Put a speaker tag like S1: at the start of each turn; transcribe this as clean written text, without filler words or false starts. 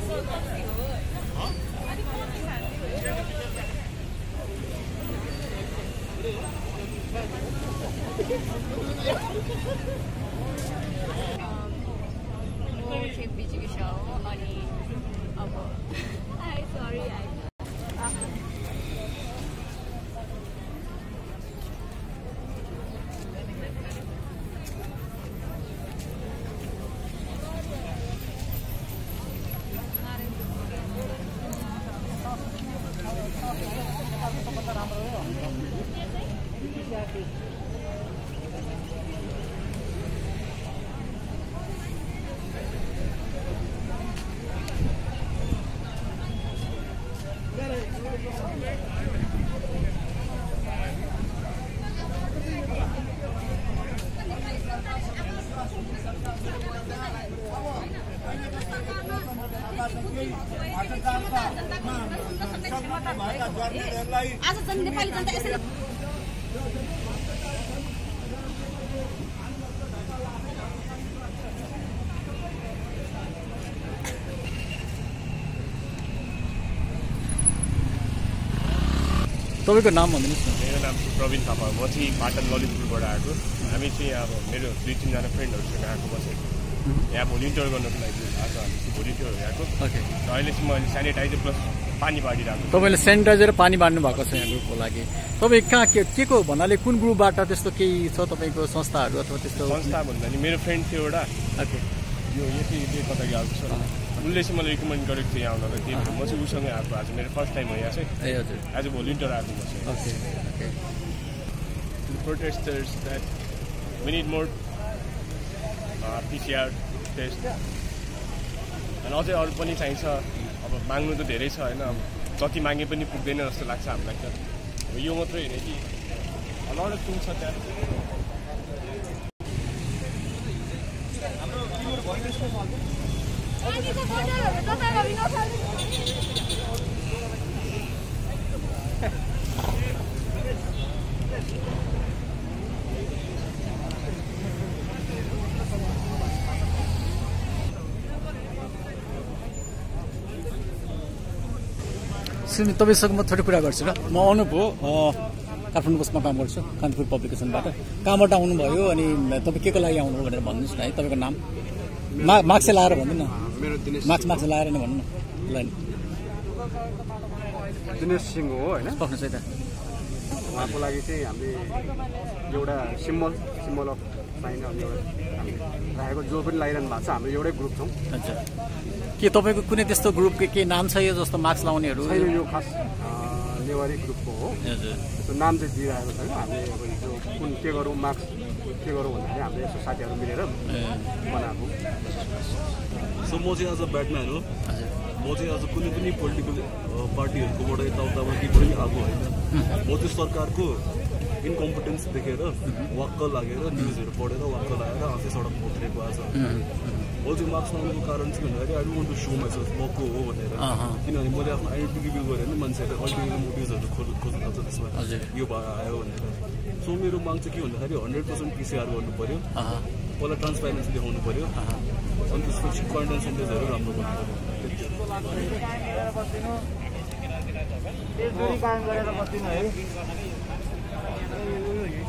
S1: आज नेपाली जनता यसरी
S2: तपाईको नाम भन्दिनुस् न।
S3: मेरो नाम चाहिँ प्रवीण थापा, म चाहिँ पाटन ललितपुरबाट आएको। हामी चाहिँ अब मेरो 2-3 जना फ्रेन्डहरुसँग आएको बसेको। यहाँ भोलिन्टियर गर्नको लागि आज हामी चाहिँ भोलिन्टियर आएको।
S2: ओके।
S3: अहिले चाहिँ मैले सेनिटाइजर प्लस पानी बाँडिरहेको।
S2: तपाईले सेनिटाइजर र पानी बाँड्नु भएको छ यहाँ ग्रुपको लागि। तपाई कहाँ के को भन्नाले कुन ग्रुपबाट त्यस्तो केही छ तपाईको संस्थाहरु अथवा त्यस्तो?
S3: संस्था भन्दा नि मेरो फ्रेन्ड थियो एउटा।
S2: ओके।
S3: यो यति कता गएको छ। उनले चाहिँ मलाई रिकमेन्ड गरेको थियो यहाँ आउनलाई। त्यही भएर म चाहिँ उसँगै आएको। आज मेरो फर्स्ट टाइम हो यहाँ चाहिँ।
S2: ए हजुर।
S3: आज भोलिन्टियर आएको म चाहिँ।
S2: Okay okay.
S3: The protesters that we need more PCR test अनि अझै अरू पनि चाहिन्छ। अब माग्नु त धेरै छ हैन, अब जति मागे पनि पुग्दैन जस्तो लाग्छ हामीलाई त। अब यो मात्रै हैन कि अलग टुल छ त्यहाँ।
S2: सुनि तपाईसँग म थोरै कुरा गर्छु ल। म अनुप हो, काठमाडौँ बसमा काम गर्छु, कान्तिपुर पब्लिकेसनबाट। कहाँबाट आउनुभयो अनि तपाईँ के को लागि आउनुभयो भनेर भन्नुहोस् न है। तपाईँको नाम मार्क्स लाएर भन्नु न।
S4: मेरो दिनेश
S2: मार्क्स लाएर नै भन्नु न। ल
S4: दिनेश सिंह हो हैन।
S2: पक्नुहोस् है त।
S4: उहाँको लागि चाहिँ हामीले एउटा सिम्बल अफ साइन अब एउटा हामीले राखेको जो पनि लगाइरहनु भएको छ। हाम्रो एउटै ग्रुप छौँ।
S2: अच्छा। के तपाईँको कुनै त्यस्तो ग्रुपको के नाम छ यो जस्तो मार्क्स लाउनेहरू?
S4: छैन, यो खास नेवारी ग्रुपको हो।
S2: हजुर।
S4: त्यो नाम चाहिँ दिइरहेको छैन। हामीले अब यो कुन के गरौँ मार्क्स के गरौँ भन्दाखेरि हामीले यसो साथीहरू मिलेर बनाएको।
S5: सो म चाहिँ आज ब्याटम्यान हो। म चाहिँ आज कुनै पनि पोलिटिकल पार्टीहरूकोबाट यताउताबाट के पनि आएको होइन। म त्यो सरकारको इन्कम्पिटेन्स देखेर वाक्क लागेर न्युजहरू पढेर वाक्क लागेर आफै सडकमा उत्रेको आज। म चाहिँ मार्क्स लाउनुको कारण चाहिँ भन्दाखेरि I don't want to show myself म को हो भनेर। किनभने मैले आफ्नो आइडेन्टिटी बिल्ड गरेँ भने मान्छेहरूले अल्टरनेटिभ मोटिभ्सहरू खोज्नु थाल्छ त्यसमा, यो भएर आयो भनेर। सो मेरो माग चाहिँ के भन्दाखेरि 100% PCR गर्नु पऱ्यो, पहिला ट्रान्सप्यारेन्सी देखाउनु पऱ्यो, अनि त्यसपछि क्वारेन्टाइन सेन्टर्सहरू राम्रो गर्नु पऱ्यो।
S6: काम गरेर बस्दिनु है।